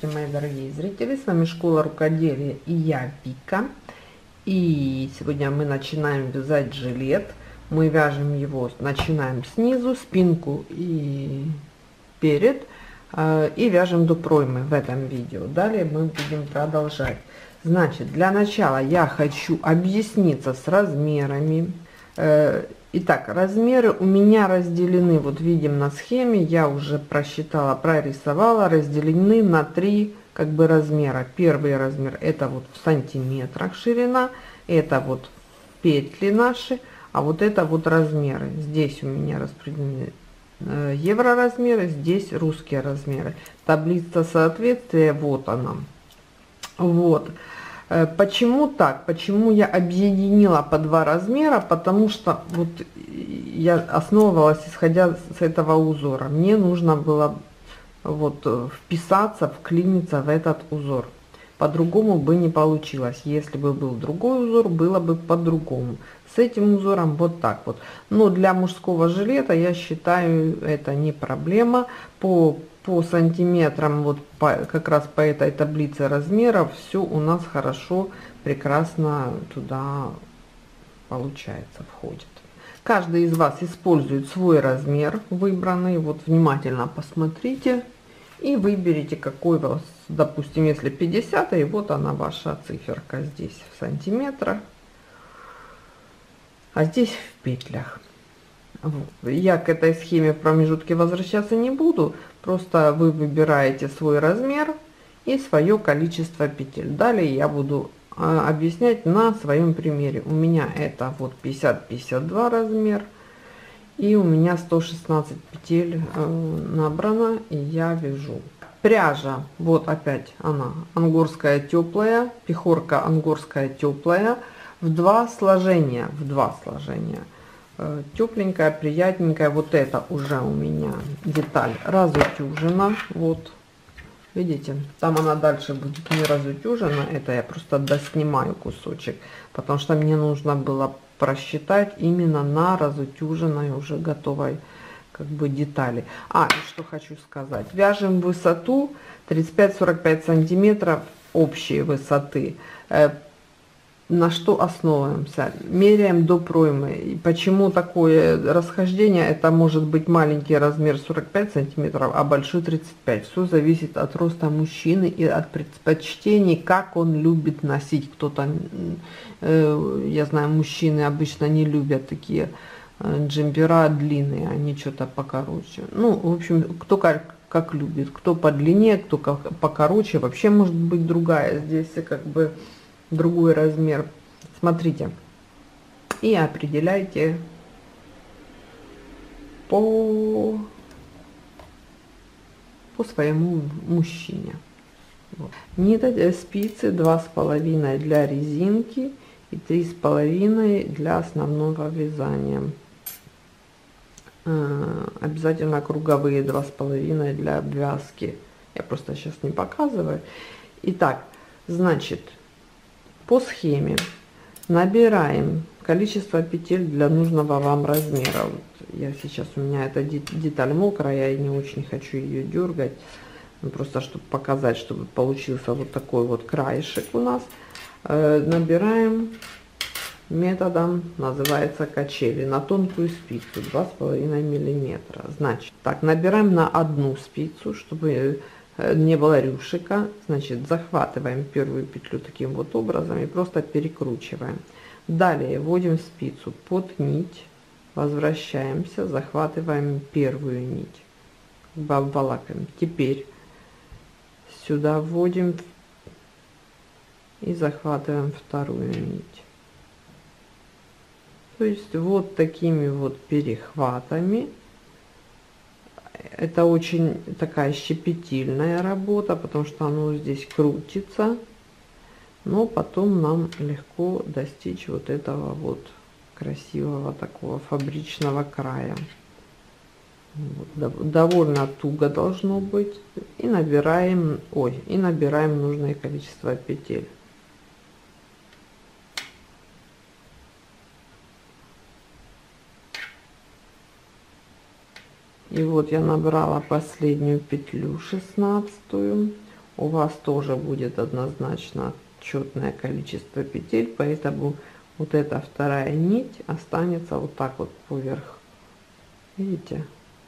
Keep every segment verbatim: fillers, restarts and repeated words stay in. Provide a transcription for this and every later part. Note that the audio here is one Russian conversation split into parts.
Здравствуйте, мои дорогие зрители, с вами Школа Рукоделия и я, Вика. И сегодня мы начинаем вязать жилет. Мы вяжем его, начинаем снизу, спинку и перед, и вяжем до проймы в этом видео. Далее мы будем продолжать. Значит, для начала я хочу объясниться с размерами. Итак, размеры у меня разделены, вот видим на схеме, я уже просчитала, прорисовала, разделены на три как бы размера. Первый размер это вот в сантиметрах ширина, это вот петли наши, а вот это вот размеры. Здесь у меня распределены евро размеры, здесь русские размеры. Таблица соответствия, вот она. Вот. Почему так? Почему я объединила по два размера? Потому что вот я основывалась, исходя с этого узора. Мне нужно было вот вписаться, вклиниться в этот узор. По-другому бы не получилось. Если бы был другой узор, было бы по-другому. С этим узором вот так вот. Но для мужского жилета, я считаю, это не проблема. По по сантиметрам, вот по, как раз по этой таблице размеров, все у нас хорошо, прекрасно туда получается, входит. Каждый из вас использует свой размер выбранный, вот внимательно посмотрите и выберите, какой у вас, допустим, если пятьдесят, и вот она ваша циферка здесь в сантиметрах, а здесь в петлях. Я к этой схеме в промежутке возвращаться не буду, просто вы выбираете свой размер и свое количество петель. Далее я буду а, объяснять на своем примере. У меня это вот пятьдесят пятьдесят два размер, и у меня сто шестнадцать петель э, набрано, и я вяжу. Пряжа, вот опять она, ангорская теплая, пехорка ангорская теплая, в два сложения, в два сложения. Тепленькая, приятненькая. Вот это уже у меня деталь разутюжена, вот видите, там она дальше будет не разутюжена, это я просто доснимаю кусочек, потому что мне нужно было просчитать именно на разутюженной уже готовой как бы детали. А, и что хочу сказать, вяжем высоту тридцать пять сорок пять сантиметров общей высоты. На что основываемся? Меряем до проймы. И почему такое расхождение? Это может быть маленький размер сорок пять сантиметров, а большой тридцать пять. Все зависит от роста мужчины и от предпочтений, как он любит носить. Кто-то, э, я знаю, мужчины обычно не любят такие э, джемпера длинные, они что-то покороче. Ну, в общем, кто как, как любит. Кто по длине, кто как покороче. Вообще может быть другая. Здесь как бы другой размер. Смотрите и определяйте по по своему мужчине. Вот. Ниточки, спицы два с половиной для резинки и три с половиной для основного вязания. Э, обязательно круговые два с половиной для обвязки. Я просто сейчас не показываю. Итак, значит, по схеме набираем количество петель для нужного вам размера. Вот я сейчас, у меня эта деталь мокрая, я не очень хочу ее дергать, ну, просто чтобы показать, чтобы получился вот такой вот краешек у нас. Э, набираем методом, называется качели, на тонкую спицу два с половиной миллиметра. Значит, так, набираем на одну спицу, чтобы не было рюшика. Значит, захватываем первую петлю таким вот образом и просто перекручиваем. Далее вводим спицу под нить, возвращаемся, захватываем первую нить, обволакиваем. Теперь сюда вводим и захватываем вторую нить. То есть вот такими вот перехватами. Это очень такая щепетильная работа, потому что оно здесь крутится, но потом нам легко достичь вот этого вот красивого такого фабричного края. Вот, довольно туго должно быть. И набираем, ой, и набираем нужное количество петель. И вот я набрала последнюю петлю, шестнадцатую. у вас тоже будет однозначно четное количество петель, поэтому вот эта вторая нить останется вот так вот поверх, видите,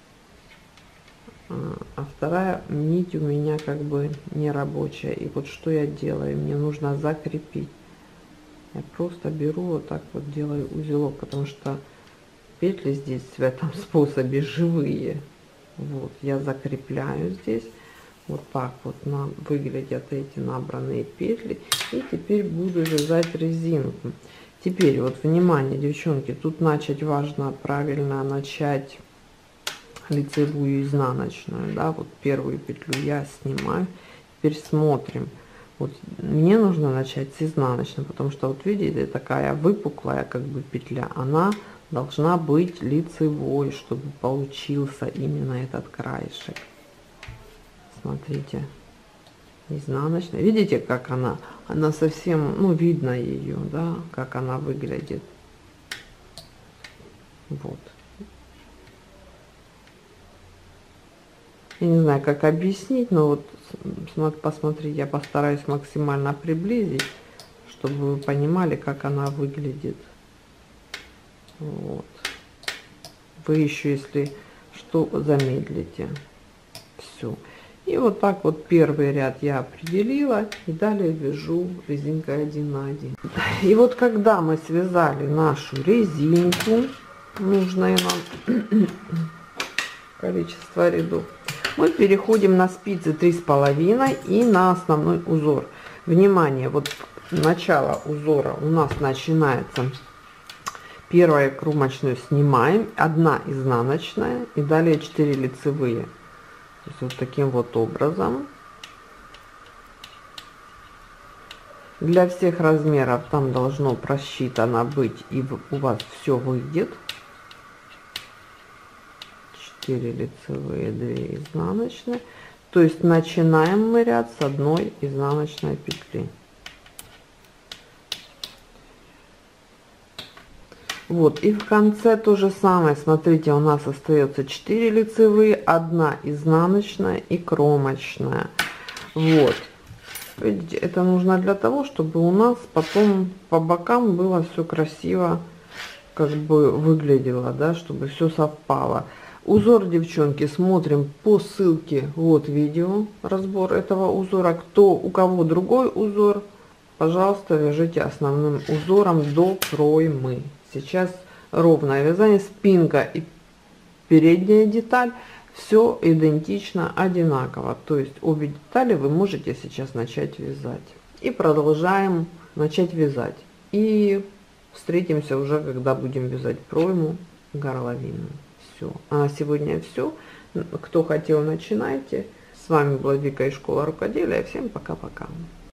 а вторая нить у меня как бы не рабочая. И вот что я делаю, мне нужно закрепить. Я просто беру вот так вот, делаю узелок, потому что петли здесь в этом способе живые. Вот я закрепляю здесь. Вот так вот нам выглядят эти набранные петли. И теперь буду вязать резинку. Теперь вот внимание, девчонки, тут начать важно правильно начать лицевую изнаночную, да, вот первую петлю я снимаю. Теперь смотрим. Вот мне нужно начать с изнаночной, потому что вот видите, такая выпуклая как бы петля, она должна быть лицевой, чтобы получился именно этот краешек. Смотрите, изнаночная, видите, как она, она совсем, ну, видно ее, да, как она выглядит. Вот. Я не знаю, как объяснить, но вот посмотрите, я постараюсь максимально приблизить, чтобы вы понимали, как она выглядит. Вот. Вы еще, если что, замедлите. Все. И вот так вот первый ряд я определила, и далее вяжу резинкой один на один. И вот когда мы связали нашу резинку, нужное нам количество рядов, мы переходим на спицы три с половиной и на основной узор. Внимание, вот начало узора у нас начинается, первую кромочную снимаем, одна изнаночная и далее четыре лицевые. То есть вот таким вот образом. Для всех размеров там должно просчитано быть, и у вас все выйдет. четыре лицевые, две изнаночные. То есть начинаем мы ряд с одной изнаночной петли. Вот, и в конце то же самое. Смотрите, у нас остается четыре лицевые, одна изнаночная и кромочная. Вот, видите, это нужно для того, чтобы у нас потом по бокам было все красиво, как бы выглядело, да, чтобы все совпало. Узор, девчонки, смотрим по ссылке, вот видео, разбор этого узора. Кто, у кого другой узор, пожалуйста, вяжите основным узором до проймы. Сейчас ровное вязание, спинка и передняя деталь, все идентично, одинаково. То есть обе детали вы можете сейчас начать вязать. И продолжаем начать вязать. И встретимся уже, когда будем вязать пройму, горловину. Все. А на сегодня все. Кто хотел, начинайте. С вами была Вика из школы рукоделия. Всем пока-пока.